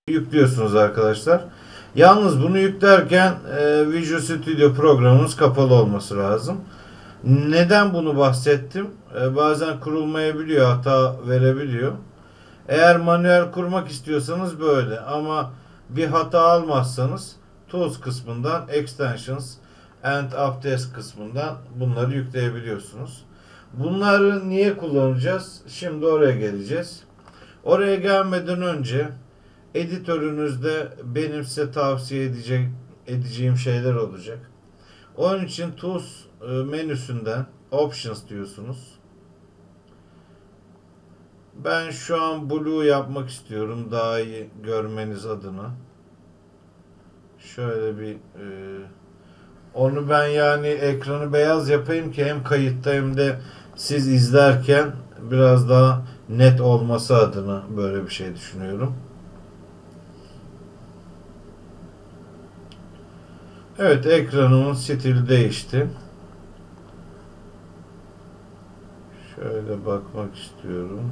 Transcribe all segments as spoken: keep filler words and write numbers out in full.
yüklüyorsunuz arkadaşlar. Yalnız bunu yüklerken e, Visual Studio programımız kapalı olması lazım. Neden bunu bahsettim? E, bazen kurulmayabiliyor, hata verebiliyor. Eğer manuel kurmak istiyorsanız böyle, ama bir hata almazsanız Tools kısmından Extensions and Updates kısmından bunları yükleyebiliyorsunuz. Bunları niye kullanacağız? Şimdi oraya geleceğiz. Oraya gelmeden önce editörünüzde benim size tavsiye edecek, edeceğim şeyler olacak. Onun için Tools menüsünden Options diyorsunuz. Ben şu an Blue yapmak istiyorum daha iyi görmeniz adına. Şöyle bir e, onu ben yani ekranı beyaz yapayım ki hem kayıtta hem de siz izlerken biraz daha net olması adına böyle bir şey düşünüyorum. Evet, ekranımın stili değişti. Şöyle bakmak istiyorum.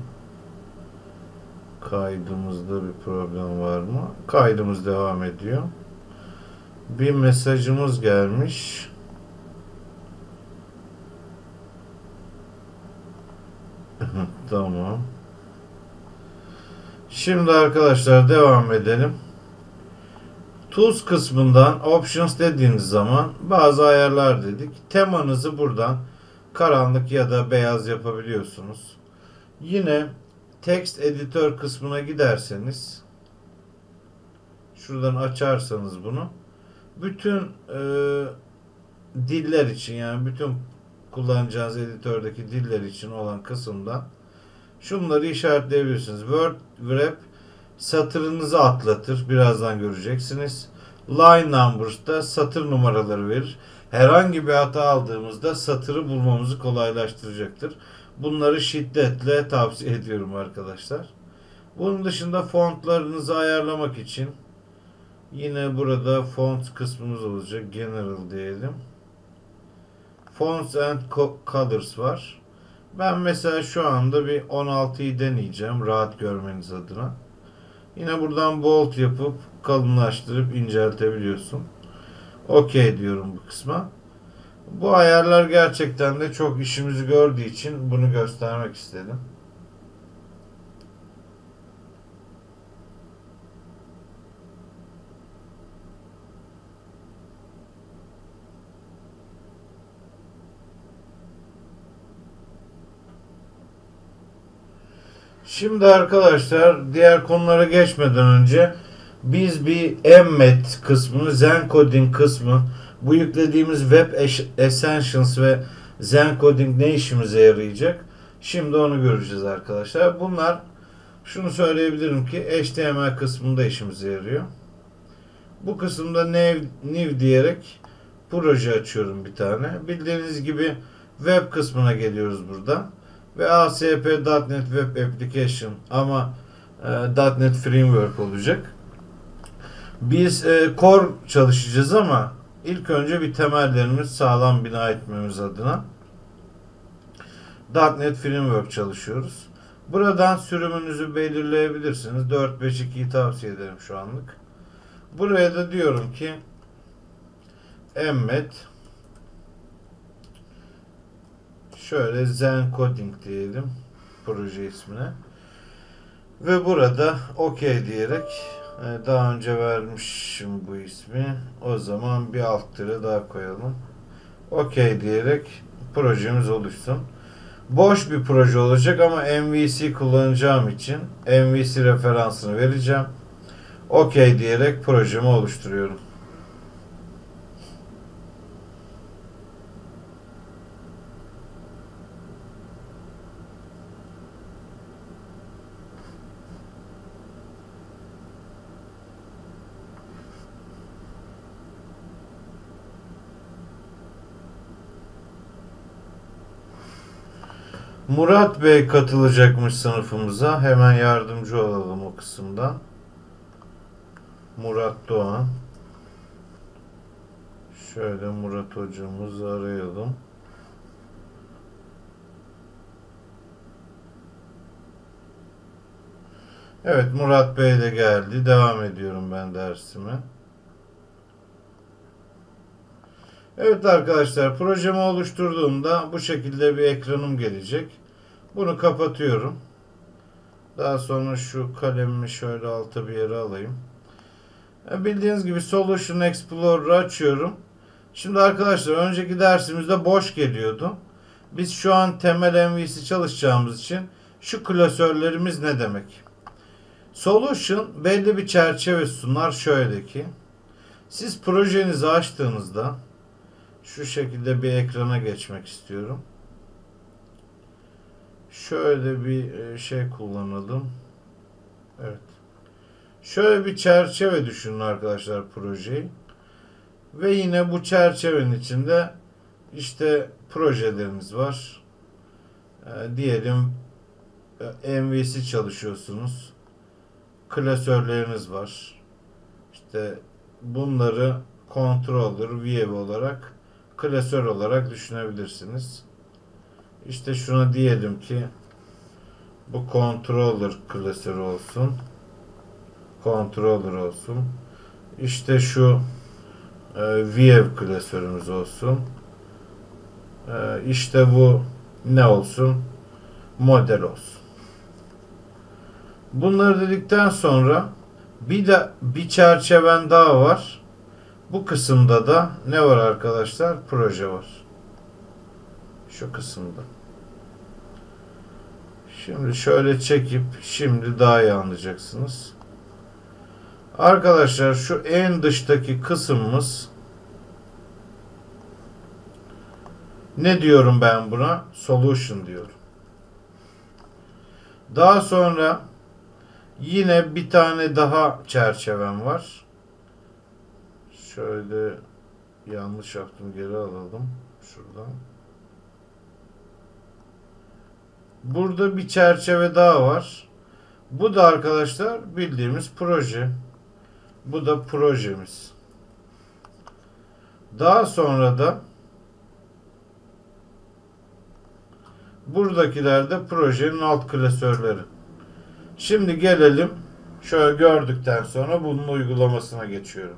Kaydımızda bir problem var mı? Kaydımız devam ediyor. Bir mesajımız gelmiş. Tamam. Şimdi arkadaşlar devam edelim. Tools kısmından Options dediğiniz zaman bazı ayarlar dedik. Temanızı buradan karanlık ya da beyaz yapabiliyorsunuz. Yine Text Editor kısmına giderseniz, şuradan açarsanız bunu, bütün e, diller için, yani bütün kullanacağınız editördeki diller için olan kısımdan şunları işaretleyebilirsiniz. Word Wrap satırınızı atlatır. Birazdan göreceksiniz. Line Numbers da satır numaraları verir. Herhangi bir hata aldığımızda satırı bulmamızı kolaylaştıracaktır. Bunları şiddetle tavsiye ediyorum arkadaşlar. Bunun dışında fontlarınızı ayarlamak için yine burada font kısmımız olacak. General diyelim. Fonts and Colors var. Ben mesela şu anda bir on altıyı deneyeceğim rahat görmeniz adına. Yine buradan bold yapıp kalınlaştırıp inceltebiliyorsun. OK diyorum bu kısma. Bu ayarlar gerçekten de çok işimizi gördüğü için bunu göstermek istedim. Şimdi arkadaşlar diğer konulara geçmeden önce biz bir Emmet kısmını, Zencoding kısmı, bu yüklediğimiz Web Essentials ve Zencoding ne işimize yarayacak? Şimdi onu göreceğiz arkadaşlar. Bunlar, şunu söyleyebilirim ki H T M L kısmında işimize yarıyor. Bu kısımda new, new diyerek proje açıyorum bir tane. Bildiğiniz gibi web kısmına geliyoruz burada. Ve A S P nokta net Web Application ama e, .NET Framework olacak. Biz e, Core çalışacağız ama ilk önce bir temellerimiz sağlam bina etmemiz adına .NET Framework çalışıyoruz. Buradan sürümünüzü belirleyebilirsiniz. dört beş ikiyi tavsiye ederim şu anlık. Buraya da diyorum ki Emmet, şöyle Zencoding diyelim proje ismine ve burada OK diyerek, daha önce vermişim bu ismi, o zaman bir alt tire daha koyalım. OK diyerek projemiz oluşsun. Boş bir proje olacak ama M V C kullanacağım için M V C referansını vereceğim. OK diyerek projemi oluşturuyorum. Murat Bey katılacakmış sınıfımıza. Hemen yardımcı olalım o kısımdan. Murat Doğan. Şöyle Murat hocamızı arayalım. Evet, Murat Bey de geldi. Devam ediyorum ben dersime. Evet arkadaşlar, projemi oluşturduğumda bu şekilde bir ekranım gelecek. Bunu kapatıyorum. Daha sonra şu kalemimi şöyle alta bir yere alayım. Bildiğiniz gibi Solution Explorer'ı açıyorum. Şimdi arkadaşlar, önceki dersimizde boş geliyordu. Biz şu an temel M V C çalışacağımız için şu klasörlerimiz ne demek? Solution belli bir çerçeve sunar, şöyle ki. Siz projenizi açtığınızda şu şekilde bir ekrana geçmek istiyorum. Şöyle bir şey kullanalım. Evet. Şöyle bir çerçeve düşünün arkadaşlar projeyi. Ve yine bu çerçevenin içinde işte projeleriniz var. E, diyelim M V C çalışıyorsunuz. Klasörleriniz var. İşte bunları controller, view olarak, klasör olarak düşünebilirsiniz. İşte şuna diyelim ki bu controller klasörü olsun. Controller olsun. İşte şu e, view klasörümüz olsun. E, işte bu ne olsun? Model olsun. Bunları dedikten sonra bir de bir çerçeven daha var. Bu kısımda da ne var arkadaşlar? Proje var. Şu kısımda. Şimdi şöyle çekip şimdi daha iyi anlayacaksınız. Arkadaşlar şu en dıştaki kısmımız, ne diyorum ben buna? Solution diyorum. Daha sonra yine bir tane daha çerçevem var. Şöyle yanlış yaptım, geri alalım. Şuradan. Burada bir çerçeve daha var. Bu da arkadaşlar bildiğimiz proje. Bu da projemiz. Daha sonra da buradakiler de projenin alt klasörleri. Şimdi gelelim, şöyle gördükten sonra bunun uygulamasına geçiyorum.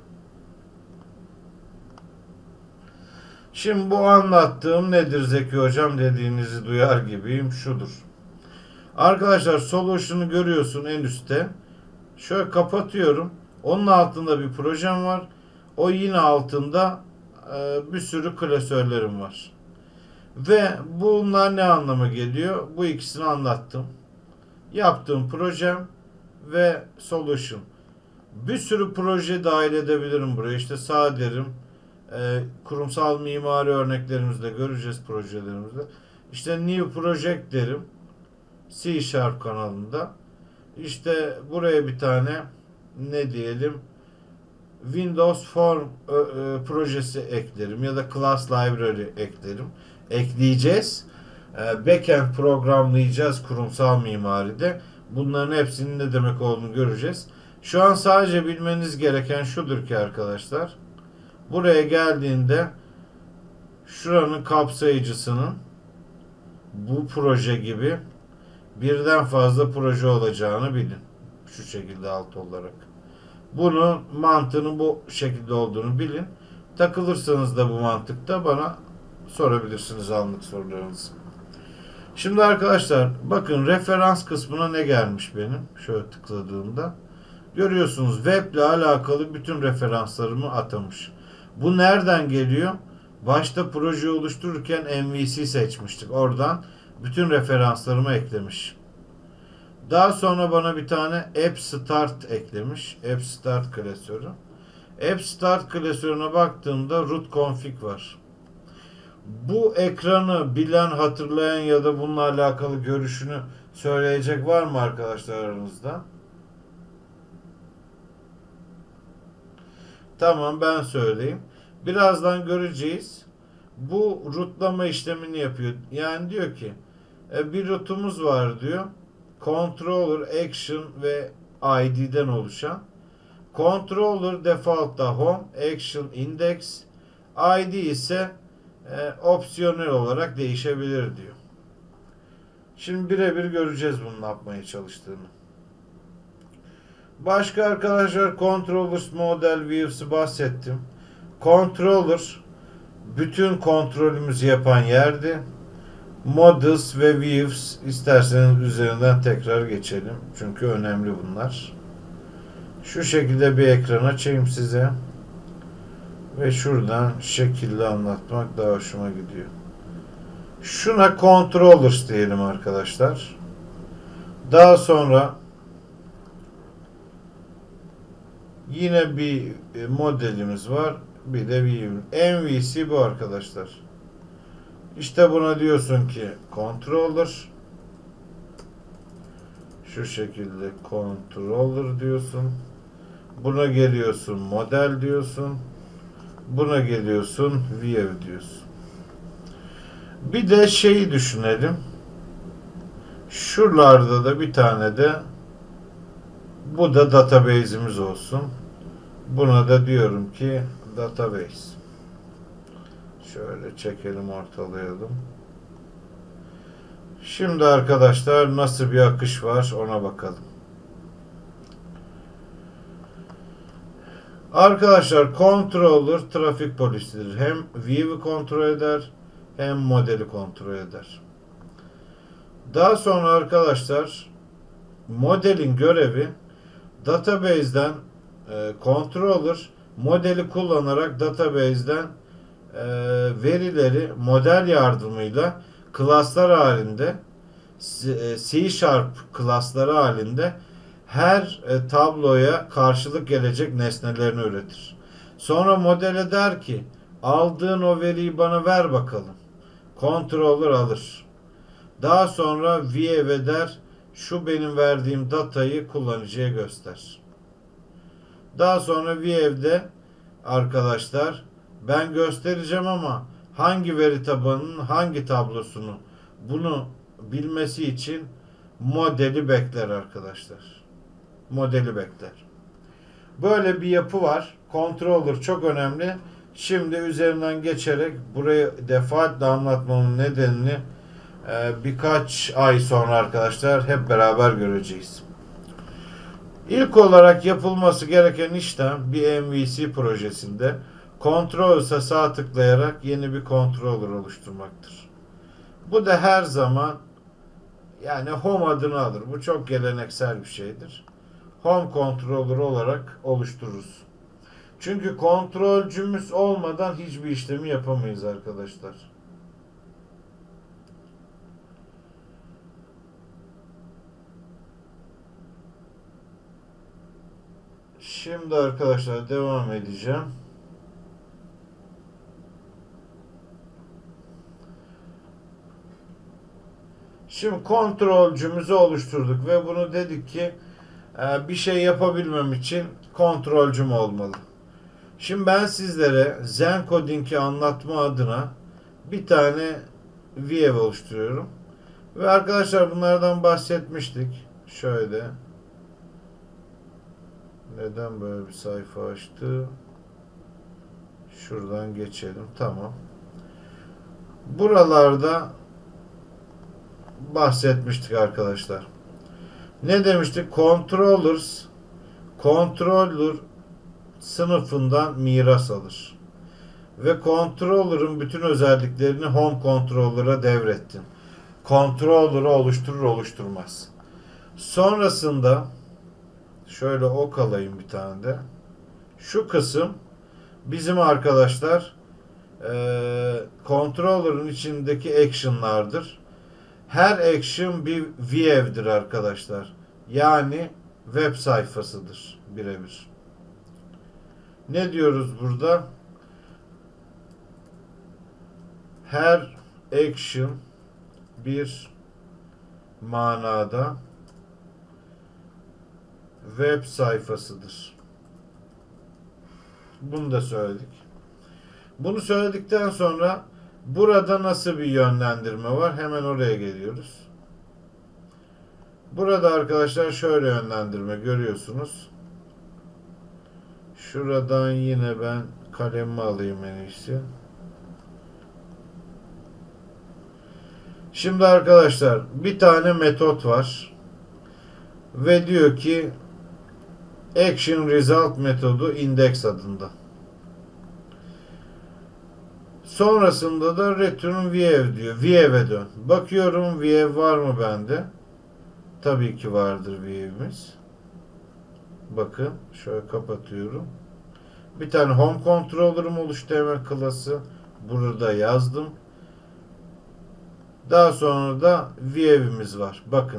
Şimdi bu anlattığım nedir Zeki Hocam dediğinizi duyar gibiyim, şudur. Arkadaşlar Solution'u görüyorsun en üstte. Şöyle kapatıyorum. Onun altında bir projem var. O yine altında e, bir sürü klasörlerim var. Ve bunlar ne anlama geliyor? Bu ikisini anlattım. Yaptığım projem ve Solution. Bir sürü proje dahil edebilirim buraya. İşte sağ derim. E, kurumsal mimari örneklerimizde göreceğiz projelerimizde. İşte New Project derim. C Sharp kanalında. İşte buraya bir tane ne diyelim Windows Form e, e, projesi eklerim ya da Class Library eklerim. Ekleyeceğiz. E, backend programlayacağız kurumsal mimaride. Bunların hepsinin ne demek olduğunu göreceğiz. Şu an sadece bilmeniz gereken şudur ki arkadaşlar. Buraya geldiğinde şuranın kapsayıcısının bu proje gibi birden fazla proje olacağını bilin. Şu şekilde alt olarak. Bunun mantığının bu şekilde olduğunu bilin. Takılırsanız da bu mantıkta bana sorabilirsiniz anlık sorularınızı. Şimdi arkadaşlar bakın referans kısmına ne gelmiş benim. Şöyle tıkladığımda. Görüyorsunuz web ile alakalı bütün referanslarımı atamış. Bu nereden geliyor? Başta projeyi oluştururken M V C seçmiştik. Oradan bütün referanslarımı eklemiş. Daha sonra bana bir tane App Start eklemiş. App Start klasörü. App Start klasörüne baktığımda root config var. Bu ekranı bilen, hatırlayan ya da bununla alakalı görüşünü söyleyecek var mı arkadaşlar aranızda? Tamam, ben söyleyeyim. Birazdan göreceğiz. Bu rootlama işlemini yapıyor. Yani diyor ki bir rootumuz var diyor. Controller, Action ve I D'den oluşan. Controller default'ta Home, Action, Index, I D ise e, opsiyonel olarak değişebilir diyor. Şimdi birebir göreceğiz bunun ne yapmaya çalıştığını. Başka arkadaşlar controllers, model, views'ı bahsettim. Controller bütün kontrolümüzü yapan yerdi. Models ve views isterseniz üzerinden tekrar geçelim. Çünkü önemli bunlar. Şu şekilde bir ekran açayım size. Ve şuradan şekilli anlatmak daha hoşuma gidiyor. Şuna controllers diyelim arkadaşlar. Daha sonra yine bir modelimiz var. Bir de view. M V C bu arkadaşlar. İşte buna diyorsun ki controller. Şu şekilde controller diyorsun. Buna geliyorsun model diyorsun. Buna geliyorsun view diyorsun. Bir de şeyi düşünelim. Şuralarda da bir tane de bu da database'imiz olsun. Buna da diyorum ki database. Şöyle çekelim, ortalayalım. Şimdi arkadaşlar nasıl bir akış var ona bakalım. Arkadaşlar controller trafik polisidir. Hem view'u kontrol eder hem modeli kontrol eder. Daha sonra arkadaşlar modelin görevi database'den e, controller modeli kullanarak database'den e, verileri model yardımıyla klaslar halinde C Sharp klasları halinde her e, tabloya karşılık gelecek nesnelerini üretir. Sonra modele der ki aldığın o veriyi bana ver bakalım. Controller alır. Daha sonra view der şu benim verdiğim datayı kullanıcıya göster. Daha sonra view'de arkadaşlar ben göstereceğim ama hangi veri tabanının hangi tablosunu bunu bilmesi için modeli bekler arkadaşlar. Modeli bekler. Böyle bir yapı var. Controller çok önemli. Şimdi üzerinden geçerek burayı defaatle anlatmamın nedenini e, birkaç ay sonra arkadaşlar hep beraber göreceğiz. İlk olarak yapılması gereken işlem bir M V C projesinde Controllers'a sağ tıklayarak yeni bir controller oluşturmaktır. Bu da her zaman yani home adını alır. Bu çok geleneksel bir şeydir. Home controller olarak oluştururuz. Çünkü kontrolcümüz olmadan hiçbir işlemi yapamayız arkadaşlar. Şimdi arkadaşlar devam edeceğim. Şimdi kontrolcümüzü oluşturduk ve bunu dedik ki bir şey yapabilmem için kontrolcüm olmalı. Şimdi ben sizlere Zencoding'i anlatma adına bir tane view oluşturuyorum. Ve arkadaşlar bunlardan bahsetmiştik. Şöyle. Neden böyle bir sayfa açtı? Şuradan geçelim. Tamam. Buralarda bahsetmiştik arkadaşlar. Ne demiştik? Controllers controller sınıfından miras alır. Ve controller'ın bütün özelliklerini home controller'a devrettin. Controller'ı oluşturur oluşturmaz. Sonrasında şöyle ok alayım bir tane de. Şu kısım bizim arkadaşlar e, controller'ın içindeki action'lardır. Her action bir view'dir arkadaşlar. Yani web sayfasıdır birebir. Ne diyoruz burada? Her action bir manada web sayfasıdır. Bunu da söyledik. Bunu söyledikten sonra burada nasıl bir yönlendirme var? Hemen oraya geliyoruz. Burada arkadaşlar şöyle yönlendirme görüyorsunuz. Şuradan yine ben kalemimi alayım en iyisi. Şimdi arkadaşlar bir tane metot var. Ve diyor ki Action Result metodu index adında. Sonrasında da return view diyor. View'e dön. Bakıyorum view var mı bende? Tabii ki vardır view'imiz. Bakın şöyle kapatıyorum. Bir tane home controller'ım oluştu hemen klası. Burada yazdım. Daha sonra da view'imiz var. Bakın.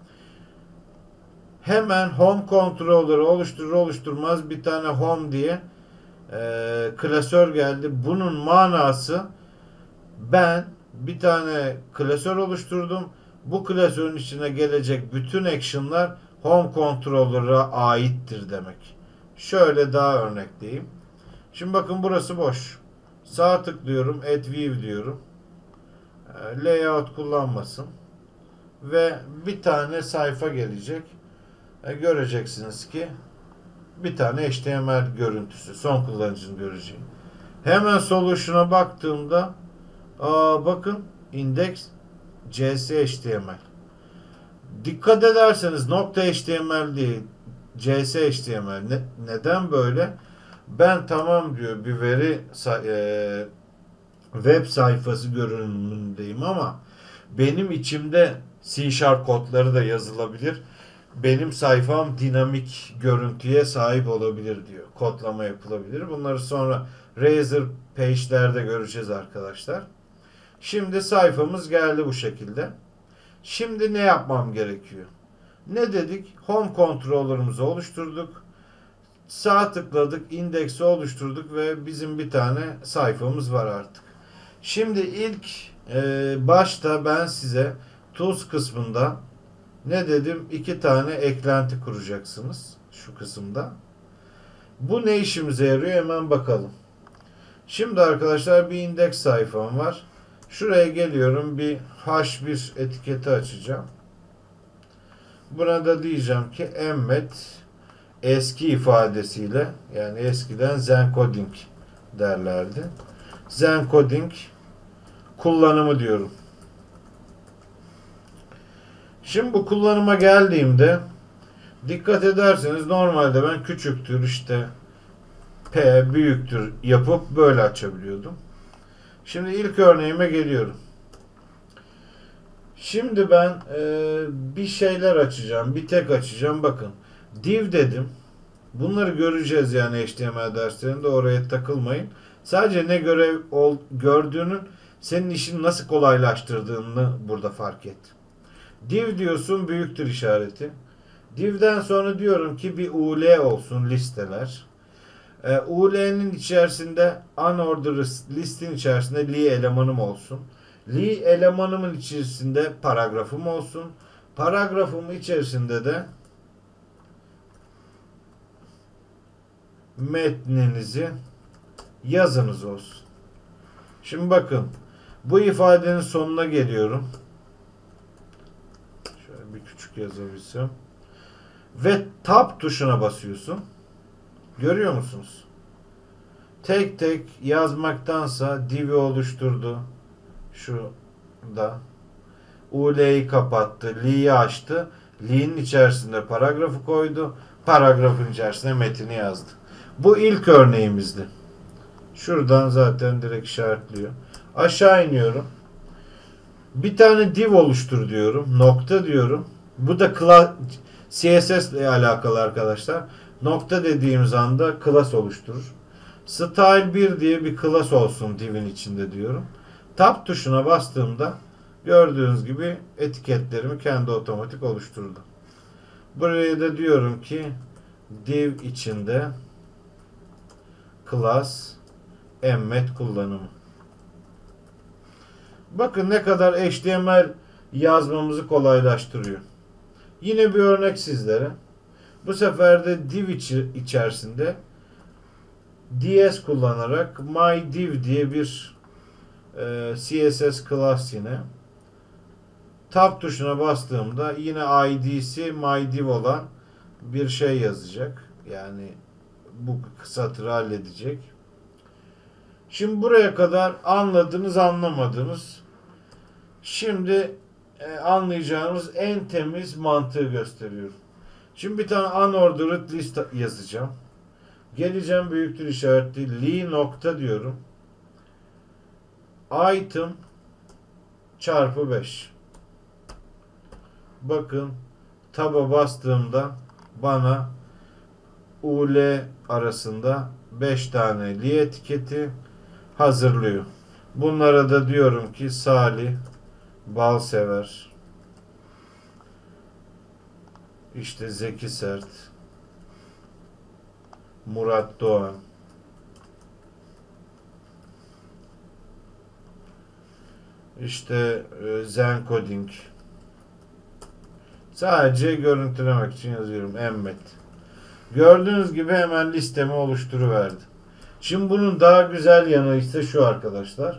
Hemen home controller'ı oluşturur oluşturmaz bir tane home diye e, klasör geldi. Bunun manası ben bir tane klasör oluşturdum. Bu klasörün içine gelecek bütün action'lar home controller'a aittir demek. Şöyle daha örnekleyeyim. Şimdi bakın burası boş. Sağ tıklıyorum. Add view diyorum. E, layout kullanmasın. Ve bir tane sayfa gelecek. E, göreceksiniz ki bir tane H T M L görüntüsü. Son kullanıcının göreceği. Hemen solution'a baktığımda aa, bakın index C S H T M L. Dikkat ederseniz nokta H T M L değil C S H T M L. Ne, neden böyle? Ben tamam diyor bir veri e, web sayfası görünümündeyim ama benim içimde C Sharp kodları da yazılabilir. Benim sayfam dinamik görüntüye sahip olabilir diyor. Kodlama yapılabilir. Bunları sonra Razor Page'lerde göreceğiz arkadaşlar. Şimdi sayfamız geldi bu şekilde. Şimdi ne yapmam gerekiyor? Ne dedik? Home controller'ımızı oluşturduk. Sağ tıkladık, indeksi oluşturduk ve bizim bir tane sayfamız var artık. Şimdi ilk e, başta ben size Tools kısmında ne dedim? İki tane eklenti kuracaksınız şu kısımda. Bu ne işimize yarıyor? Hemen bakalım. Şimdi arkadaşlar bir indeks sayfam var. Şuraya geliyorum. Bir H bir etiketi açacağım. Buna da diyeceğim ki emmet eski ifadesiyle, yani eskiden Zencoding derlerdi. Zencoding kullanımı diyorum. Şimdi bu kullanıma geldiğimde dikkat ederseniz normalde ben küçüktür işte P büyüktür yapıp böyle açabiliyordum. Şimdi ilk örneğime geliyorum. Şimdi ben e, bir şeyler açacağım. Bir tek açacağım. Bakın. Div dedim. Bunları göreceğiz yani H T M L derslerinde. Oraya takılmayın. Sadece ne görev ol, gördüğünün senin işini nasıl kolaylaştırdığını burada fark et. Div diyorsun büyüktür işareti. Div'den sonra diyorum ki bir U L olsun listeler. E, U L'nin içerisinde unordered listin içerisinde li elemanım olsun. Li elemanımın içerisinde paragrafım olsun. Paragrafım içerisinde de metninizi yazınız olsun. Şimdi bakın bu ifadenin sonuna geliyorum. Şöyle bir küçük yazabilsem. Ve tab tuşuna basıyorsun. Görüyor musunuz? Tek tek yazmaktansa div'i oluşturdu. Şu da U L'yi kapattı. Li'yi açtı. Li'nin içerisinde paragrafı koydu. Paragrafın içerisine metini yazdı. Bu ilk örneğimizdi. Şuradan zaten direkt işaretliyor. Aşağı iniyorum. Bir tane div oluştur diyorum. Nokta diyorum. Bu da C S S ile alakalı arkadaşlar. Nokta dediğimiz anda class oluşturur. Style bir diye bir class olsun divin içinde diyorum. Tab tuşuna bastığımda gördüğünüz gibi etiketlerimi kendi otomatik oluşturdu. Buraya da diyorum ki div içinde class emmet kullanımı. Bakın ne kadar H T M L yazmamızı kolaylaştırıyor. Yine bir örnek sizlere. Bu sefer de div içi, içerisinde D S kullanarak myDiv diye bir e, C S S class yine. Tab tuşuna bastığımda yine I D'si myDiv olan bir şey yazacak. Yani bu satırı halledecek. Şimdi buraya kadar anladınız anlamadınız. Şimdi e, anlayacağınız en temiz mantığı gösteriyorum. Şimdi bir tane unordered list yazacağım. Geleceğim büyüktür işareti. Li nokta diyorum. Item çarpı beş. Bakın taba bastığımda bana U L arasında beş tane li etiketi hazırlıyor. Bunlara da diyorum ki Salih Balsever, işte Zeki Sert, Murat Doğan, işte e, Zen Coding. Sadece görüntülemek için yazıyorum. Emmet. Gördüğünüz gibi hemen listemi oluşturuverdi. Şimdi bunun daha güzel yanı ise şu arkadaşlar.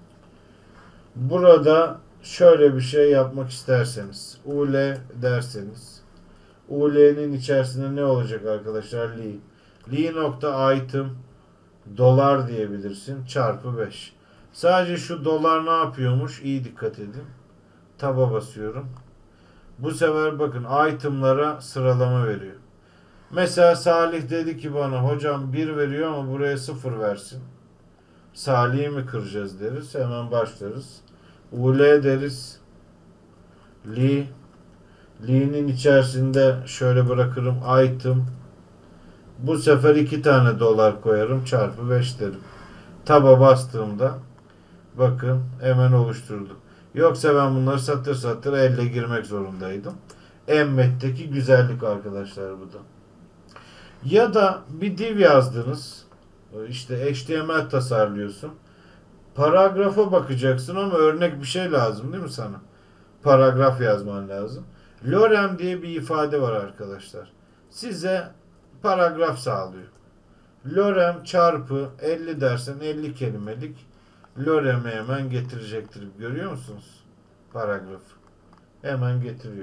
Burada şöyle bir şey yapmak isterseniz, U L derseniz, U L'nin içerisinde ne olacak arkadaşlar? Li. Li nokta item dolar diyebilirsin. Çarpı beş. Sadece şu dolar ne yapıyormuş? İyi dikkat edin. Taba basıyorum. Bu sefer bakın itemlara sıralama veriyor. Mesela Salih dedi ki bana hocam bir veriyor ama buraya sıfır versin. Salih'i mi kıracağız deriz. Hemen başlarız. U L deriz. Li. Li'nin içerisinde şöyle bırakırım. Item. Bu sefer iki tane dolar koyarım. Çarpı beş derim. Taba bastığımda bakın hemen oluşturdu. Yoksa ben bunları satır satır elle girmek zorundaydım. Emmet'teki güzellik arkadaşlar bu da. Ya da bir div yazdınız. İşte H T M L tasarlıyorsun. Paragrafa bakacaksın ama örnek bir şey lazım değil mi sana? Paragraf yazman lazım. Lorem diye bir ifade var arkadaşlar. Size paragraf sağlıyor. Lorem çarpı elli dersen elli kelimelik Lorem'i hemen getirecektir. Görüyor musunuz? Paragrafı. Hemen getiriyor.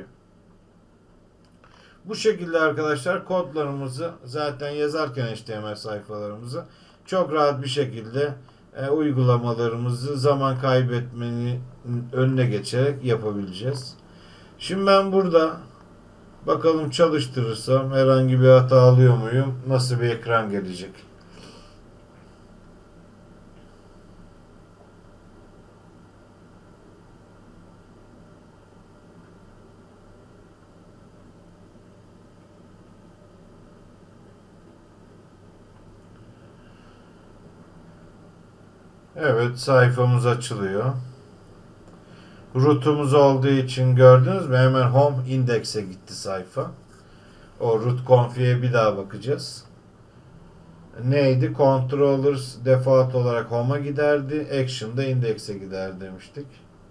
Bu şekilde arkadaşlar kodlarımızı zaten yazarken H T M L sayfalarımızı çok rahat bir şekilde e, uygulamalarımızı zaman kaybetmenin önüne geçerek yapabileceğiz. Şimdi ben burada bakalım çalıştırırsam herhangi bir hata alıyor muyum? Nasıl bir ekran gelecek? Evet, sayfamız açılıyor. Root'umuz olduğu için gördünüz mü? Hemen home index'e gitti sayfa. O root config'e bir daha bakacağız. Neydi? Controllers default olarak home'a giderdi. Action'da index'e gider demiştik.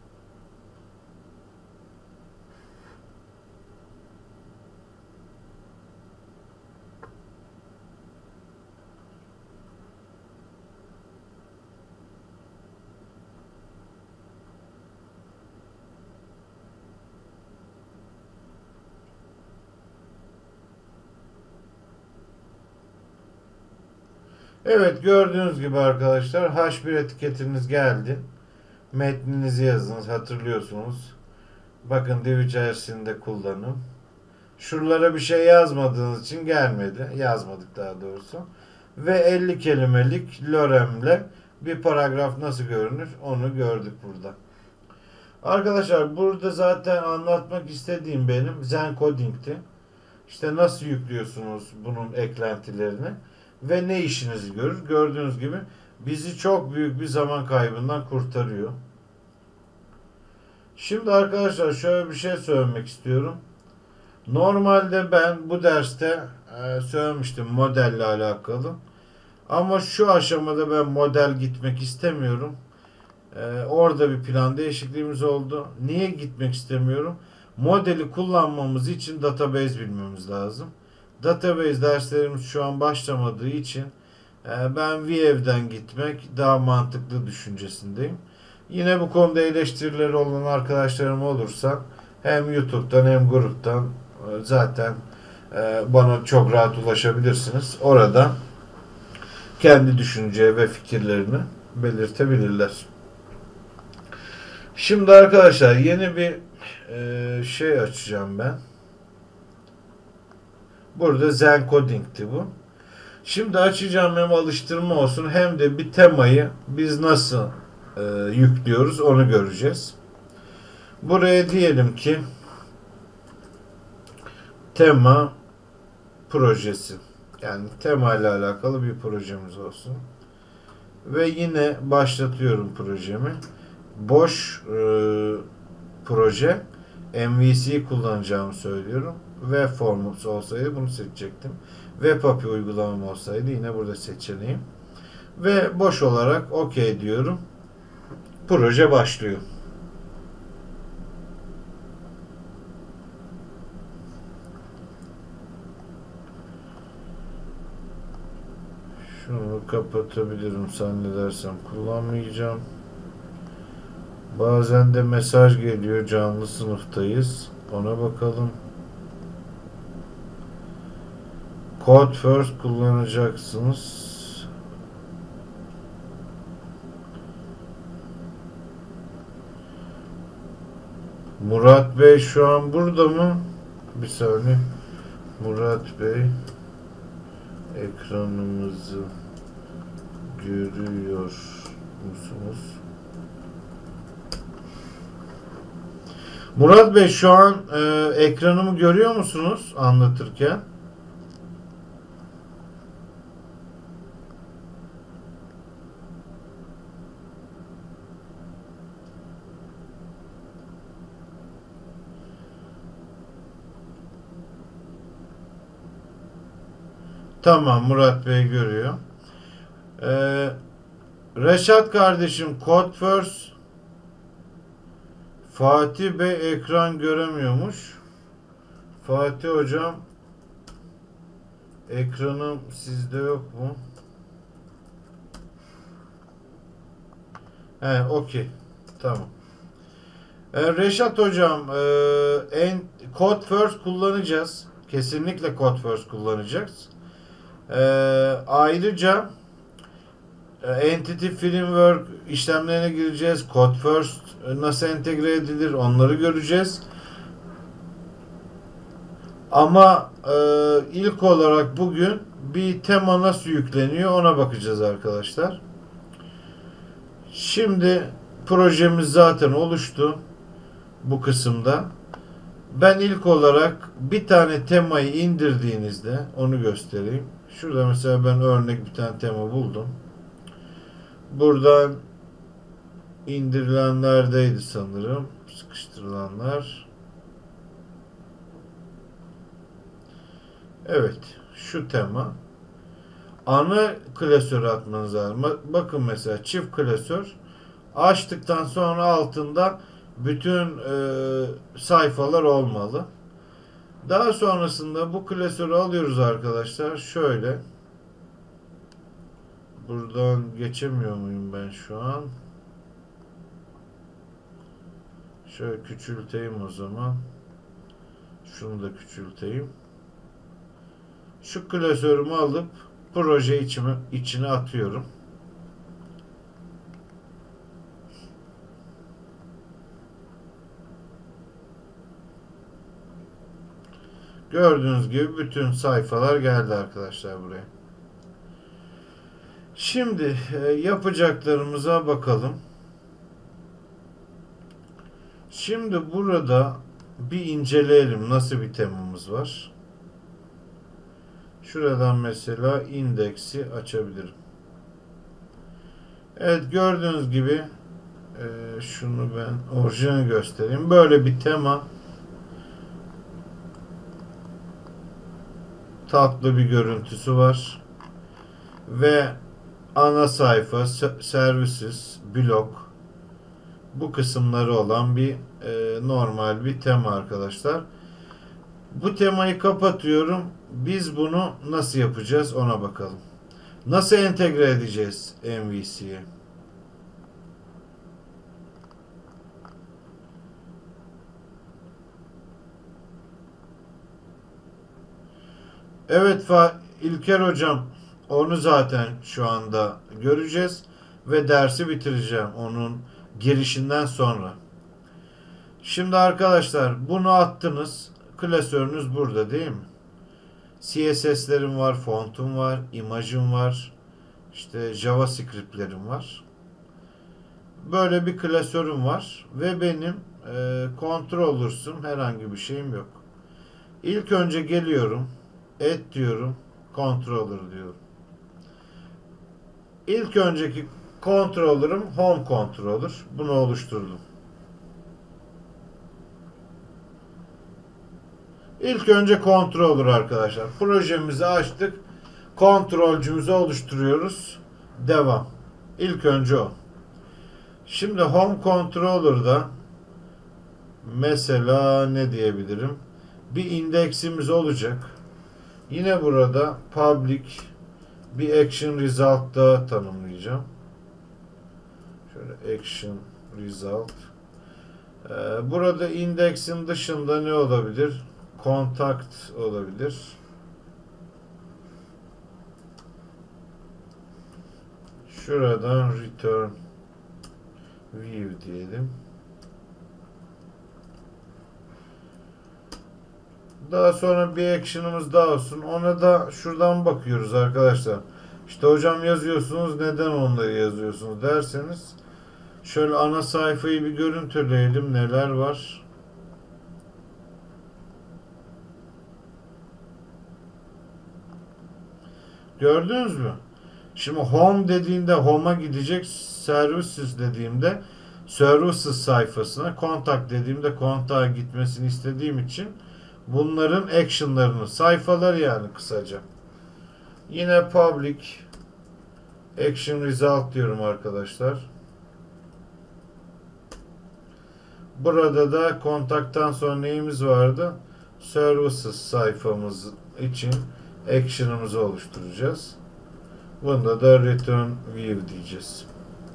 Evet, gördüğünüz gibi arkadaşlar H bir etiketiniz geldi. Metninizi yazınız, hatırlıyorsunuz. Bakın div içerisinde kullanın. Şuralara bir şey yazmadığınız için gelmedi. Yazmadık daha doğrusu. Ve elli kelimelik Lorem'le bir paragraf nasıl görünür onu gördük burada. Arkadaşlar burada zaten anlatmak istediğim benim Zen Coding'ti. İşte nasıl yüklüyorsunuz bunun eklentilerini ve ne işinizi görür. Gördüğünüz gibi bizi çok büyük bir zaman kaybından kurtarıyor. Şimdi arkadaşlar şöyle bir şey söylemek istiyorum. Normalde ben bu derste e, söylemiştim modelle alakalı. Ama şu aşamada ben model gitmek istemiyorum. E, orada bir plan değişikliğimiz oldu. Niye gitmek istemiyorum? Modeli kullanmamız için database bilmemiz lazım. Database derslerimiz şu an başlamadığı için e, ben View'den gitmek daha mantıklı düşüncesindeyim. Yine bu konuda eleştirileri olan arkadaşlarım olursa hem YouTube'dan hem gruptan e, zaten e, bana çok rahat ulaşabilirsiniz. Orada kendi düşünce ve fikirlerini belirtebilirler. Şimdi arkadaşlar yeni bir e, şey açacağım ben. Burada Zencoding'ti bu. Şimdi açacağım hem alıştırma olsun hem de bir temayı biz nasıl e, yüklüyoruz onu göreceğiz. Buraya diyelim ki tema projesi. Yani tema ile alakalı bir projemiz olsun. Ve yine başlatıyorum projemi. Boş e, proje. M V C kullanacağımı söylüyorum. Web Forms olsaydı bunu seçecektim. Web A P I uygulamam olsaydı yine burada seçeneğim. Ve boş olarak OK diyorum. Proje başlıyor. Şunu kapatabilirim zannedersem kullanmayacağım. Bazen de mesaj geliyor canlı sınıftayız. Ona bakalım. Code first kullanacaksınız. Murat Bey şu an burada mı? Bir saniye. Murat Bey ekranımızı görüyor musunuz? Murat Bey şu an e, ekranımı görüyor musunuz anlatırken? Tamam, Murat Bey görüyor. Ee, Reşat kardeşim Code First. Fatih Bey ekran göremiyormuş. Fatih hocam ekranım sizde yok mu? He, okey. Tamam. Ee, Reşat hocam e, en, Code First kullanacağız. Kesinlikle Code First kullanacağız. Ee, ayrıca Entity Framework işlemlerine gireceğiz. Code First nasıl entegre edilir onları göreceğiz. Ama e, ilk olarak bugün bir tema nasıl yükleniyor ona bakacağız arkadaşlar. Şimdi projemiz zaten oluştu bu kısımda. Ben ilk olarak bir tane temayı indirdiğinizde onu göstereyim. Şurada mesela ben örnek bir tane tema buldum. Buradan indirilenlerdeydi sanırım. Sıkıştırılanlar. Evet. Şu tema. Ana klasörü atmanız lazım. Bakın mesela çift klasör. Açtıktan sonra altında bütün e, sayfalar olmalı. Daha sonrasında bu klasörü alıyoruz arkadaşlar. Şöyle. Buradan geçemiyor muyum ben şu an? Şöyle küçülteyim o zaman. Şunu da küçülteyim. Şu klasörümü alıp proje içime, içine atıyorum. Gördüğünüz gibi bütün sayfalar geldi arkadaşlar buraya. Şimdi e, yapacaklarımıza bakalım. Şimdi burada bir inceleyelim nasıl bir temamız var. Şuradan mesela indeksi açabilirim. Evet, gördüğünüz gibi e, şunu ben orijinal göstereyim. Böyle bir tema. Tatlı bir görüntüsü var. Ve ana sayfa, services, blog bu kısımları olan bir e, normal bir tema arkadaşlar. Bu temayı kapatıyorum. Biz bunu nasıl yapacağız ona bakalım. Nasıl entegre edeceğiz M V C'ye? Evet İlker hocam, onu zaten şu anda göreceğiz ve dersi bitireceğim onun girişinden sonra. Şimdi arkadaşlar bunu attınız. Klasörünüz burada değil mi? C S S'lerim var, fontum var, imajım var, işte JavaScript'lerim var. Böyle bir klasörüm var ve benim e, controllers'ım, herhangi bir şeyim yok. İlk önce geliyorum, add diyorum, controller diyorum. İlk önceki controller'ım home controller. Bunu oluşturdum. İlk önce controller arkadaşlar. Projemizi açtık. Kontrolcümüzü oluşturuyoruz. Devam. İlk önce o. Şimdi home controller'da mesela ne diyebilirim? Bir indeksimiz olacak. Yine burada public bir action result da tanımlayacağım. Şöyle action result. Ee, burada indeksin dışında ne olabilir? Contact olabilir. Şuradan return view diyelim. Daha sonra bir action'ımız daha olsun. Ona da şuradan bakıyoruz arkadaşlar. İşte hocam yazıyorsunuz, neden onları yazıyorsunuz derseniz, şöyle ana sayfayı bir görüntüleyelim, neler var. Gördünüz mü? Şimdi home dediğinde home'a gidecek, services dediğimde services sayfasına, contact dediğimde kontağa gitmesini istediğim için bunların action'larını, sayfalar yani kısaca. Yine public action result diyorum arkadaşlar. Burada da kontaktan sonra neyimiz vardı? Services sayfamız için action'ımızı oluşturacağız. Bunda da return view diyeceğiz.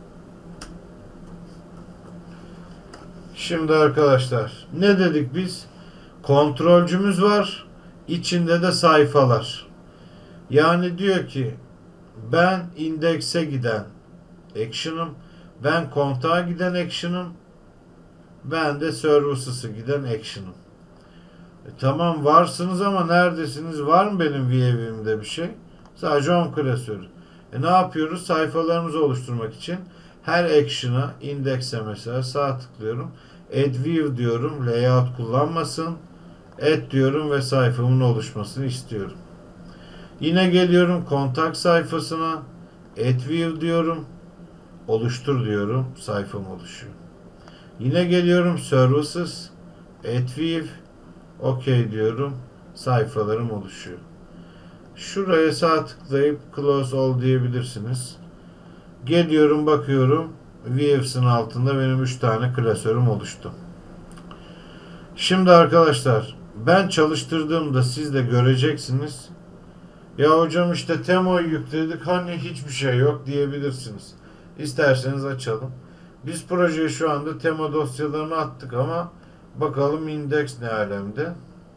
Şimdi arkadaşlar ne dedik biz? Kontrolcümüz var. İçinde de sayfalar. Yani diyor ki ben indekse giden action'ım, ben kontağa giden action'ım, ben de services'a giden action'ım. E, tamam varsınız ama neredesiniz? Var mı benim view'imde bir şey? Sadece home klasörü. E, ne yapıyoruz? Sayfalarımızı oluşturmak için her action'a, indekse mesela sağ tıklıyorum. Add view diyorum. Layout kullanmasın. Add diyorum ve sayfamın oluşmasını istiyorum. Yine geliyorum kontak sayfasına. Add view diyorum. Oluştur diyorum. Sayfam oluşuyor. Yine geliyorum services. Add view. OK diyorum. Sayfalarım oluşuyor. Şuraya sağ tıklayıp close all diyebilirsiniz. Geliyorum bakıyorum. Views'ın altında benim üç tane klasörüm oluştu. Şimdi arkadaşlar ben çalıştırdığımda siz de göreceksiniz. Ya hocam işte Temo'yu yükledik, hani hiçbir şey yok diyebilirsiniz. İsterseniz açalım. Biz projeye şu anda Temo dosyalarını attık ama bakalım indeks ne alemde.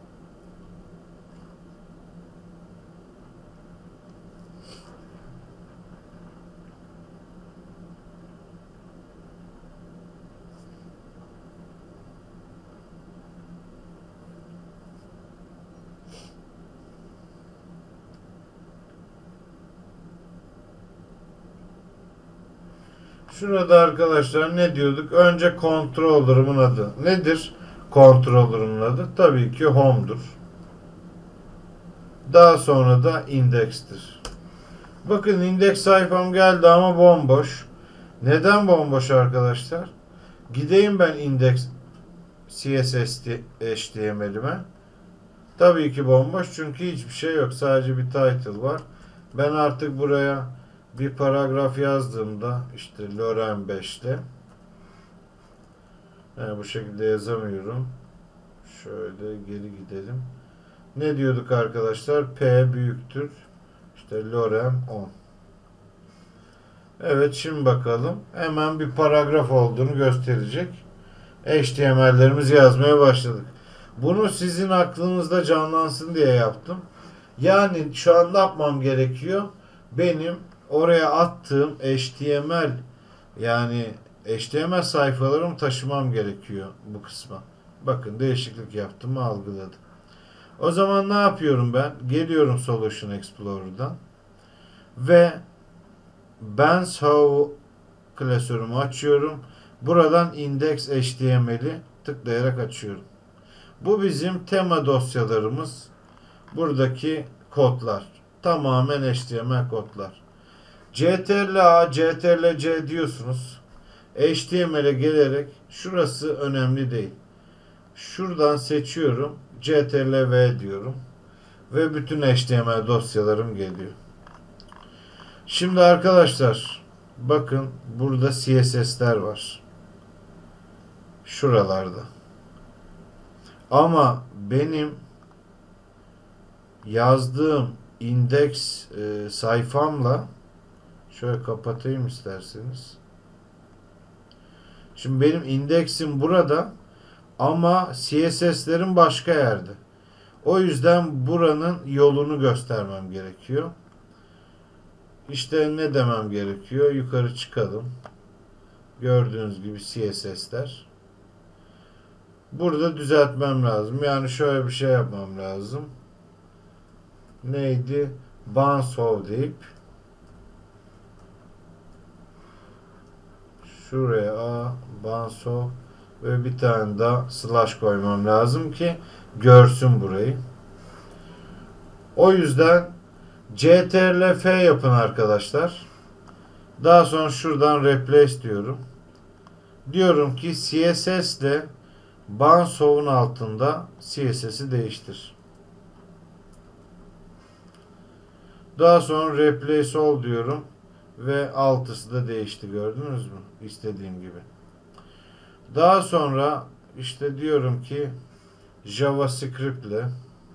Şurada arkadaşlar ne diyorduk? Önce controller'ımın adı. Nedir controller'ımın adı? Tabii ki home'dur. Daha sonra da index'tir. Bakın indeks sayfam geldi ama bomboş. Neden bomboş arkadaşlar? Gideyim ben indeks C S S H T M L'ime. Tabii ki bomboş çünkü hiçbir şey yok. Sadece bir title var. Ben artık buraya bir paragraf yazdığımda işte Lorem beş'te yani bu şekilde yazamıyorum. Şöyle geri gidelim. Ne diyorduk arkadaşlar? P büyüktür İşte Lorem on. Evet şimdi bakalım. Hemen bir paragraf olduğunu gösterecek. H T M L'lerimizi yazmaya başladık. Bunu sizin aklınızda canlansın diye yaptım. Yani şu an ne yapmam gerekiyor? Benim oraya attığım H T M L yani H T M L sayfalarımı taşımam gerekiyor bu kısma. Bakın değişiklik yaptım, algıladı. O zaman ne yapıyorum ben? Geliyorum Solution Explorer'dan ve Banshov klasörümü açıyorum. Buradan index.html'i tıklayarak açıyorum. Bu bizim tema dosyalarımız. Buradaki kodlar. Tamamen H T M L kodlar. Ctrl-A, Ctrl-C diyorsunuz. H T M L'e gelerek şurası önemli değil. Şuradan seçiyorum. Ctrl-V diyorum. Ve bütün H T M L dosyalarım geliyor. Şimdi arkadaşlar bakın burada C S S'ler var. Şuralarda. Ama benim yazdığım indeks e, sayfamla şöyle kapatayım isterseniz. Şimdi benim indeksim burada ama C S S'lerim başka yerde. O yüzden buranın yolunu göstermem gerekiyor. İşte ne demem gerekiyor? Yukarı çıkalım. Gördüğünüz gibi C S S'ler. Burada düzeltmem lazım. Yani şöyle bir şey yapmam lazım. Neydi? Banshov deyip şuraya A, Banshov ve bir tane daha slash koymam lazım ki görsün burayı. O yüzden Ctrl-F yapın arkadaşlar. Daha sonra şuradan replace diyorum. Diyorum ki C S S ile Banshov'un altında C S S'i değiştir. Daha sonra replace all diyorum ve altısı da değişti, gördünüz mü? İstediğim gibi. Daha sonra işte diyorum ki JavaScript ile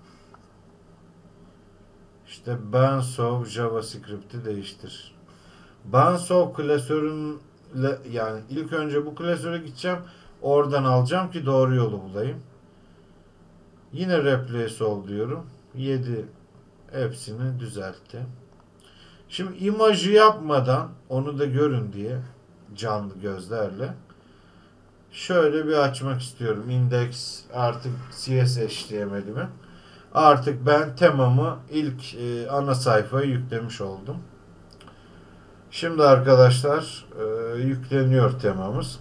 işte Banshov JavaScript'i değiştir. Banshov klasörünle, yani ilk önce bu klasöre gideceğim. Oradan alacağım ki doğru yolu bulayım. Yine replace all diyorum. yedi hepsini düzeltti. Şimdi imajı yapmadan onu da görün diye canlı gözlerle şöyle bir açmak istiyorum. Index artık C S H T M L'imi. Artık ben temamı ilk e, ana sayfaya yüklemiş oldum. Şimdi arkadaşlar e, yükleniyor temamız.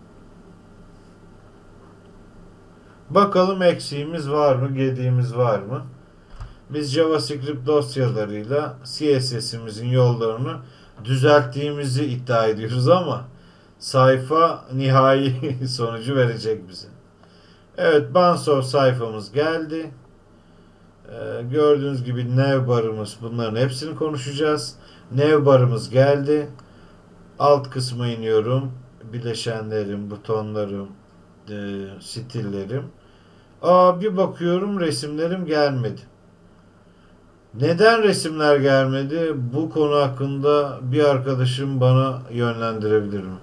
Bakalım eksiğimiz var mı, gediğimiz var mı? Biz JavaScript dosyalarıyla C S S'imizin yollarını düzelttiğimizi iddia ediyoruz ama sayfa nihai sonucu verecek bize. Evet, Banshov sayfamız geldi. Ee, gördüğünüz gibi navbarımız, bunların hepsini konuşacağız. Navbarımız geldi. Alt kısma iniyorum. Bileşenlerim, butonlarım, e, stillerim. Aa, bir bakıyorum resimlerim gelmedi. Neden resimler gelmedi? Bu konu hakkında bir arkadaşım bana yönlendirebilir mi?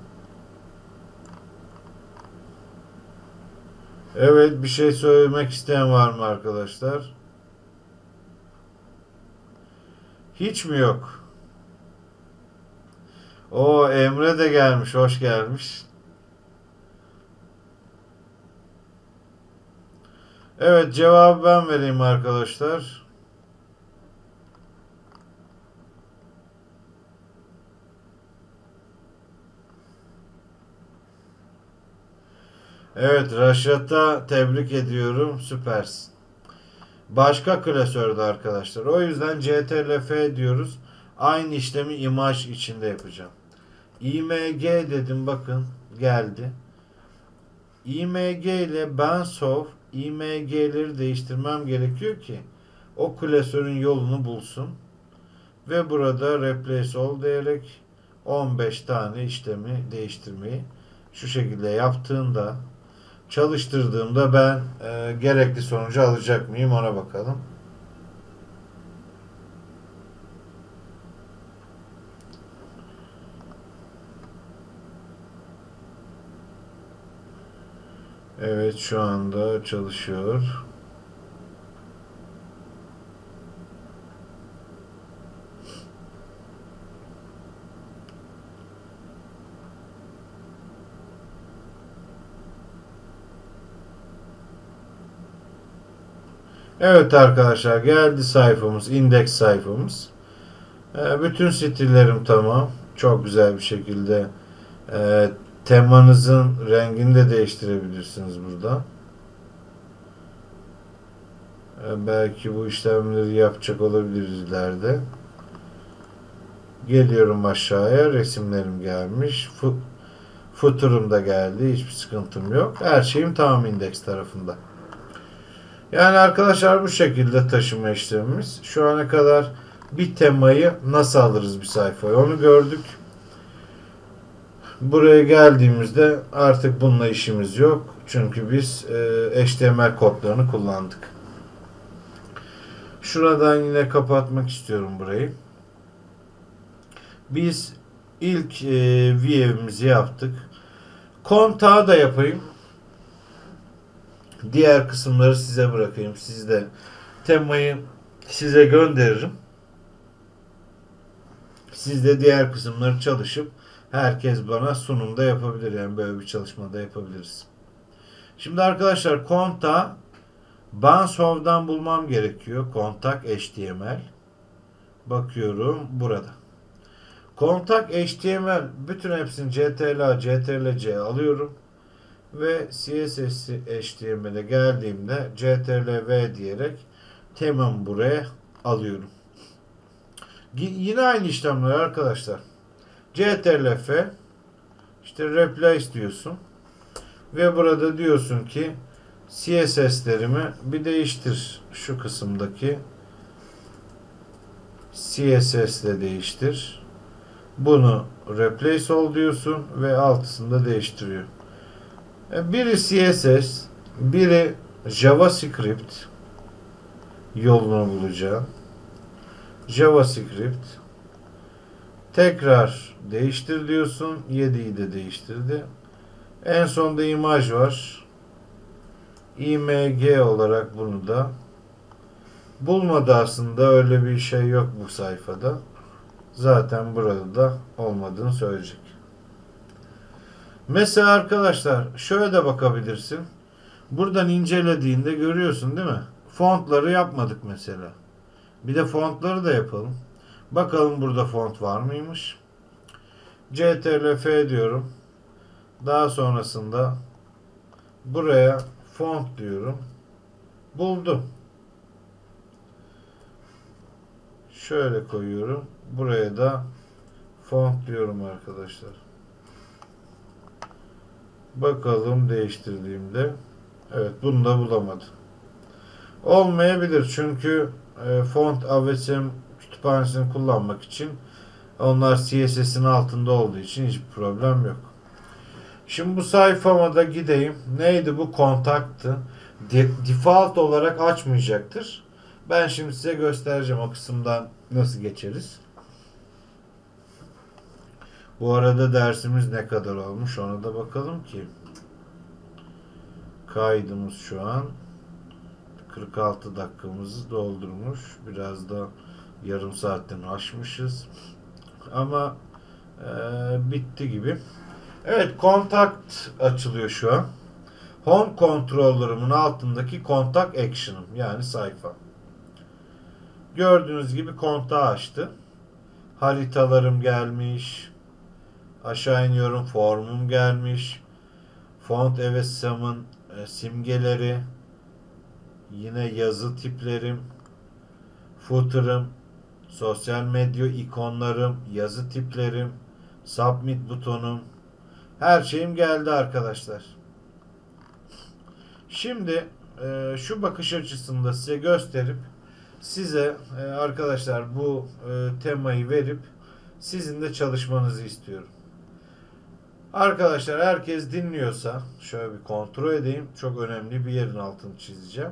Evet, bir şey söylemek isteyen var mı arkadaşlar? Hiç mi yok? O Emre de gelmiş, hoş gelmiş. Evet, cevabı ben vereyim arkadaşlar. Evet, Raşat'a tebrik ediyorum. Süpersin. Başka klasörde arkadaşlar. O yüzden Ctrl-F diyoruz. Aynı işlemi imaj içinde yapacağım. img dedim, bakın geldi. img ile Banshov img'leri değiştirmem gerekiyor ki o klasörün yolunu bulsun. Ve burada replace all diyerek on beş tane işlemi değiştirmeyi şu şekilde yaptığında, çalıştırdığımda ben e, gerekli sonucu alacak mıyım, ona bakalım. Evet, şu anda çalışıyor. Evet arkadaşlar, geldi sayfamız, indeks sayfamız. E, bütün stillerim tamam. Çok güzel bir şekilde e, temanızın rengini de değiştirebilirsiniz burada. E, belki bu işlemleri yapacak olabiliriz ileride. Geliyorum aşağıya. Resimlerim gelmiş. Footer'ım da geldi. Hiçbir sıkıntım yok. Her şeyim tamam indeks tarafında. Yani arkadaşlar bu şekilde taşıma işlemimiz. Şu ana kadar bir temayı nasıl alırız bir sayfaya onu gördük. Buraya geldiğimizde artık bununla işimiz yok. Çünkü biz e, H T M L kodlarını kullandık. Şuradan yine kapatmak istiyorum burayı. Biz ilk e, view'imizi yaptık. Kontağı da yapayım. Diğer kısımları size bırakayım. Siz de temayı size gönderirim. Siz de diğer kısımları çalışıp herkes bana sunumda yapabilir. Yani böyle bir çalışmada yapabiliriz. Şimdi arkadaşlar kontağı Bansov'dan bulmam gerekiyor. Kontak H T M L. Bakıyorum burada. Kontak H T M L bütün hepsini C T R L A, C T R L C alıyorum. Ve C S S H T M L'e geldiğimde C T R L V diyerek temamı buraya alıyorum. Yine aynı işlemler arkadaşlar. C T R L F işte replace diyorsun. Ve burada diyorsun ki C S S'lerimi bir değiştir. Şu kısımdaki C S S ile değiştir. Bunu replace ol diyorsun ve altısında değiştiriyor. Biri C S S, biri JavaScript yolunu bulacağım. JavaScript tekrar değiştir diyorsun. yediyi de değiştirdi. En sonda imaj var. I M G olarak bunu da bulmadı, aslında öyle bir şey yok bu sayfada. Zaten burada da olmadığını söyleyecek. Mesela arkadaşlar şöyle de bakabilirsin. Buradan incelediğinde görüyorsun değil mi? Fontları yapmadık mesela. Bir de fontları da yapalım. Bakalım burada font var mıymış? C T R L F diyorum. Daha sonrasında buraya font diyorum. Buldum. Şöyle koyuyorum. Buraya da font diyorum arkadaşlar. Bakalım değiştirdiğimde. Evet, bunu da bulamadı. Olmayabilir çünkü e, font A V S M kütüphanesini kullanmak için onlar C S S'in altında olduğu için hiçbir problem yok. Şimdi bu sayfama da gideyim. Neydi bu? Kontaktı. Default olarak açmayacaktır. Ben şimdi size göstereceğim o kısımdan nasıl geçeriz. Bu arada dersimiz ne kadar olmuş ona da bakalım ki. Kaydımız şu an kırk altı dakikamızı doldurmuş. Biraz da yarım saatten aşmışız. Ama e, bitti gibi. Evet, kontakt açılıyor şu an. Home controller'ımın altındaki kontak action'ım yani sayfa. Gördüğünüz gibi kontağı açtı. Haritalarım gelmiş. Aşağı iniyorum, formum gelmiş. Font A V S M'ın e, simgeleri. Yine yazı tiplerim. Footer'ım. Sosyal medya ikonlarım. Yazı tiplerim. Submit butonum. Her şeyim geldi arkadaşlar. Şimdi e, şu bakış açısında size gösterip size e, arkadaşlar bu e, temayı verip sizin de çalışmanızı istiyorum. Arkadaşlar herkes dinliyorsa şöyle bir kontrol edeyim. Çok önemli bir yerin altını çizeceğim.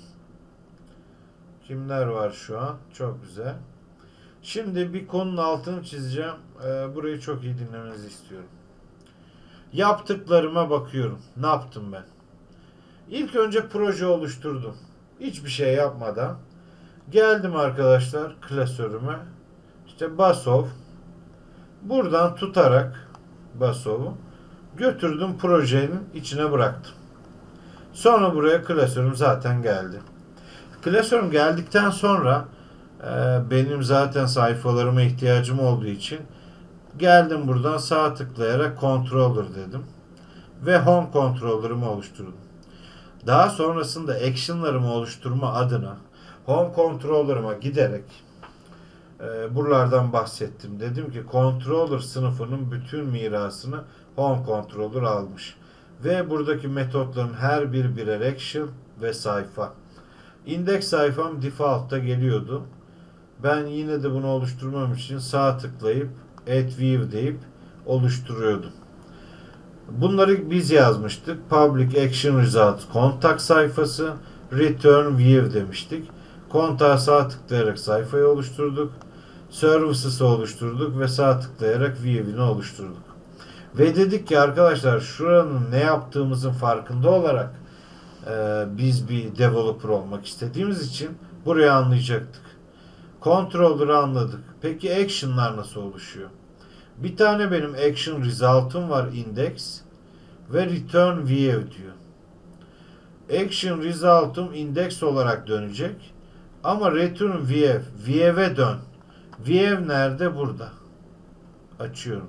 Kimler var şu an? Çok güzel. Şimdi bir konunun altını çizeceğim. E, burayı çok iyi dinlemenizi istiyorum. Yaptıklarıma bakıyorum. Ne yaptım ben? İlk önce proje oluşturdum. Hiçbir şey yapmadan geldim arkadaşlar klasörüme. İşte Basov. Buradan tutarak Basov'u götürdüm projenin içine bıraktım. Sonra buraya klasörüm zaten geldi. Klasörüm geldikten sonra e, benim zaten sayfalarıma ihtiyacım olduğu için geldim, buradan sağ tıklayarak controller dedim ve home controller'ımı oluşturdum. Daha sonrasında action'larımı oluşturma adına home controller'ıma giderek e, buralardan bahsettim. Dedim ki controller sınıfının bütün mirasını home controller almış. Ve buradaki metotların her bir birer action ve sayfa. Index sayfam default'ta geliyordu. Ben yine de bunu oluşturmam için sağ tıklayıp add view deyip oluşturuyordum. Bunları biz yazmıştık. Public action result kontak sayfası, return view demiştik. Kontağa sağ tıklayarak sayfayı oluşturduk. Services'ı oluşturduk ve sağ tıklayarak view'ini oluşturduk. Ve dedik ki arkadaşlar, şuranın ne yaptığımızın farkında olarak e, biz bir developer olmak istediğimiz için burayı anlayacaktık. Controller'ı anladık. Peki action'lar nasıl oluşuyor? Bir tane benim action result'um var, index ve return view diyor. Action result'um index olarak dönecek ama return view, view'e dön. View nerede? Burada. Açıyorum.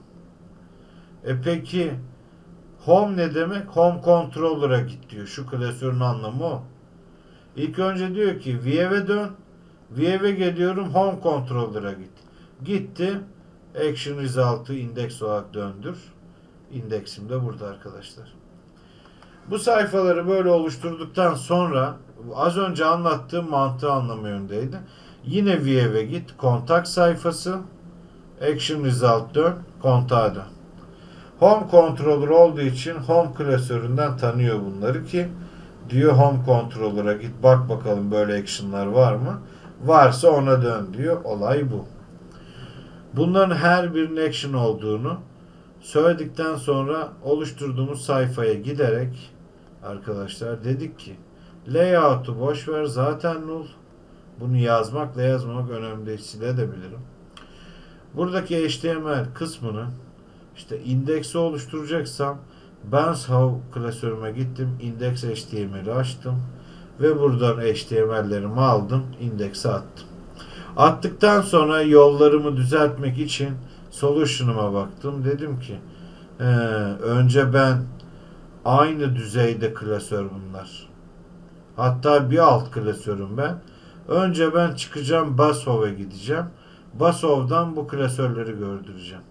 E peki home ne demek? Home controller'a git diyor. Şu klasörün anlamı o. İlk önce diyor ki view'e dön. View'e geliyorum, home controller'a git. Gitti. Action result'ı index olarak döndür. İndeksim de burada arkadaşlar. Bu sayfaları böyle oluşturduktan sonra az önce anlattığım mantığı anlama yönündeydi. Yine view'e git. Kontak sayfası. Action result dön. Kontağa dön. Home controller olduğu için home klasöründen tanıyor bunları ki diyor home controller'a git, bak bakalım böyle action'lar var mı? Varsa ona dön diyor. Olay bu. Bunların her birinin action olduğunu söyledikten sonra oluşturduğumuz sayfaya giderek arkadaşlar dedik ki layout'u boş ver, zaten null. Bunu yazmakla yazmamak önemli değil, silebilirim. Buradaki H T M L kısmını işte indeksi oluşturacaksam Banshau klasörüme gittim. Index H T M L'i açtım. Ve buradan H T M L'lerimi aldım. Index'e attım. Attıktan sonra yollarımı düzeltmek için solution'ıma baktım. Dedim ki ee, önce ben aynı düzeyde klasör bunlar. Hatta bir alt klasörüm ben. Önce ben çıkacağım, Bashov'a gideceğim. Bashov'dan bu klasörleri gördüreceğim.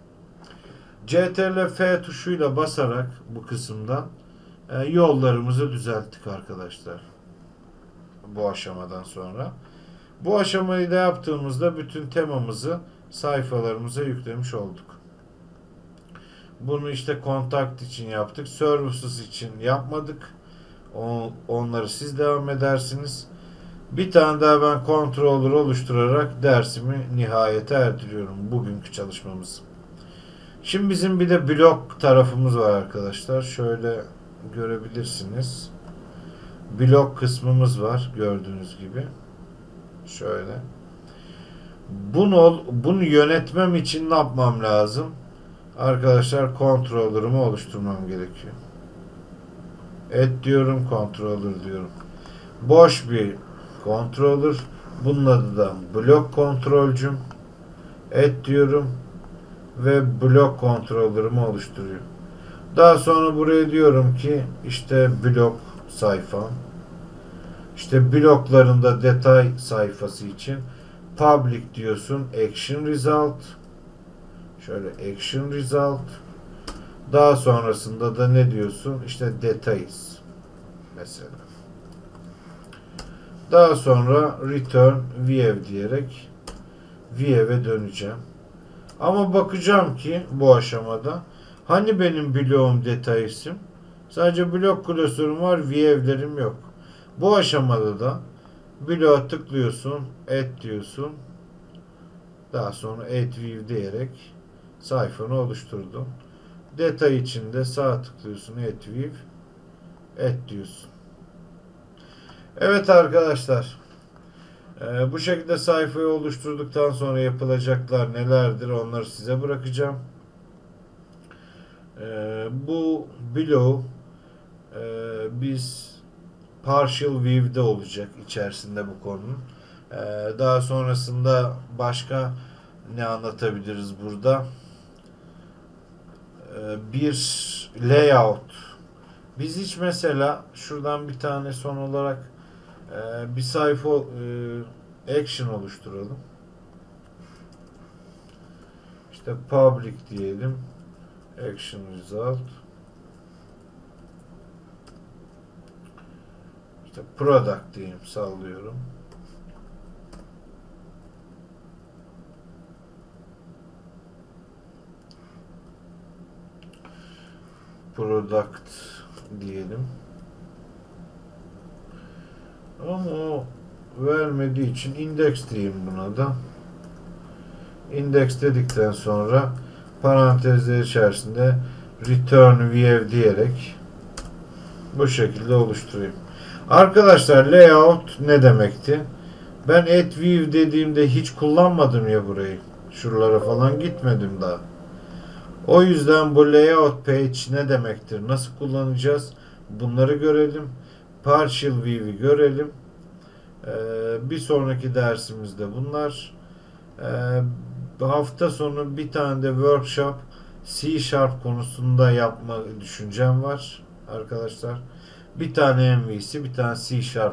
C T R L F tuşuyla basarak bu kısımdan e, yollarımızı düzelttik arkadaşlar. Bu aşamadan sonra. Bu aşamayı da yaptığımızda bütün temamızı sayfalarımıza yüklemiş olduk. Bunu işte kontakt için yaptık. Services için yapmadık. O, onları siz devam edersiniz. Bir tane daha ben controller oluşturarak dersimi nihayete erdiriyorum. Bugünkü çalışmamız. Şimdi bizim bir de blok tarafımız var arkadaşlar. Şöyle görebilirsiniz. Blok kısmımız var gördüğünüz gibi. Şöyle. Bunu bunu yönetmem için ne yapmam lazım? Arkadaşlar controller'ımı oluşturmam gerekiyor. Add diyorum, controller diyorum. Boş bir controller. Bunun adı da blok kontrolcüm. Add diyorum ve blok controller'ımı oluşturuyor. Daha sonra buraya diyorum ki işte blok sayfam. İşte bloklarında detay sayfası için public diyorsun, action result. Şöyle action result. Daha sonrasında da ne diyorsun? İşte details mesela. Daha sonra return view diyerek view'e döneceğim. Ama bakacağım ki bu aşamada hani benim bloğum detailsim, sadece blok klasörüm var, view'lerim yok. Bu aşamada da bloğa tıklıyorsun, add diyorsun. Daha sonra add view diyerek sayfanı oluşturdum. Detay içinde sağ tıklıyorsun, add view, add diyorsun. Evet arkadaşlar, ee, bu şekilde sayfayı oluşturduktan sonra yapılacaklar nelerdir onları size bırakacağım. Ee, bu bloğu e, biz partial view'de olacak içerisinde bu konunun. Ee, daha sonrasında başka ne anlatabiliriz burada? Ee, bir layout. Biz hiç mesela şuradan bir tane son olarak e, bir sayfa e, action oluşturalım. İşte public diyelim. Action result. İşte product diyeyim, sallıyorum. Product diyelim. Ama o vermediği için index diyeyim buna da. Index dedikten sonra parantezler içerisinde return view diyerek bu şekilde oluşturayım. Arkadaşlar layout ne demekti? Ben add view dediğimde hiç kullanmadım ya burayı. Şuralara falan gitmedim daha. O yüzden bu layout page ne demektir? Nasıl kullanacağız? Bunları görelim. Partial view'i görelim. Ee, bir sonraki dersimizde bunlar. Ee, hafta sonu bir tane de workshop C Sharp konusunda yapma düşüncem var arkadaşlar. Bir tane M V C, bir tane C Sharp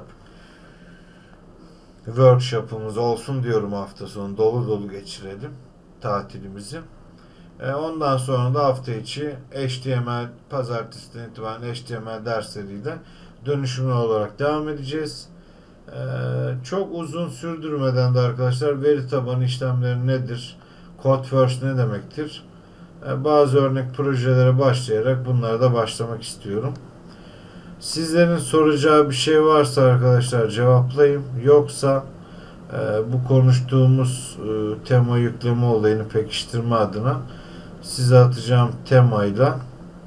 workshop'umuz olsun diyorum hafta sonu. Dolu dolu geçirelim tatilimizi. E, ondan sonra da hafta içi H T M L, pazartesiden itibaren H T M L dersleriyle dönüşümlü olarak devam edeceğiz. E, çok uzun sürdürmeden de arkadaşlar veri tabanı işlemleri nedir? Code first ne demektir? E, bazı örnek projelere başlayarak bunlara da başlamak istiyorum. Sizlerin soracağı bir şey varsa arkadaşlar cevaplayayım. Yoksa e, bu konuştuğumuz e, tema yükleme olayını pekiştirme adına size atacağım temayla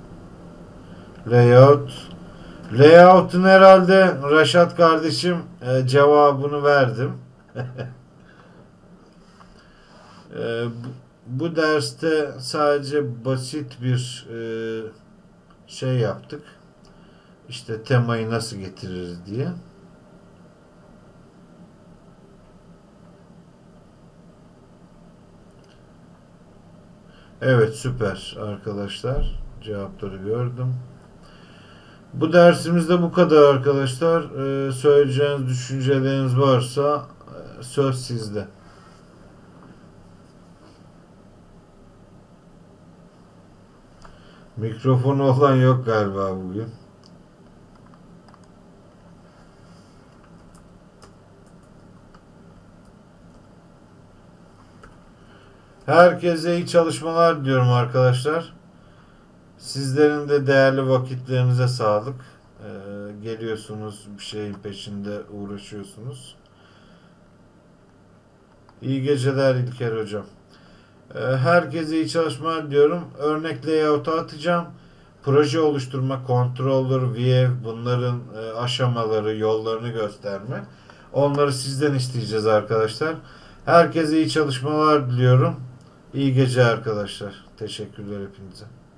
layout layout'un herhalde Raşat kardeşim e, cevabını verdim. e, bu, bu derste sadece basit bir e, şey yaptık. İşte temayı nasıl getiririz diye. Evet, süper arkadaşlar. Cevapları gördüm. Bu dersimizde bu kadar arkadaşlar. Ee, söyleyeceğiniz düşünceleriniz varsa e, söz sizde. Mikrofonu olan yok galiba bugün. Herkese iyi çalışmalar diyorum arkadaşlar. Sizlerin de değerli vakitlerinize sağlık. Ee, geliyorsunuz, bir şeyin peşinde uğraşıyorsunuz. İyi geceler İlker hocam. Ee, herkese iyi çalışmalar diyorum. Örnek layout'u atacağım. Proje oluşturma, controller, view, bunların e, aşamaları, yollarını gösterme. Onları sizden isteyeceğiz arkadaşlar. Herkese iyi çalışmalar diliyorum. İyi gece arkadaşlar. Teşekkürler hepinize.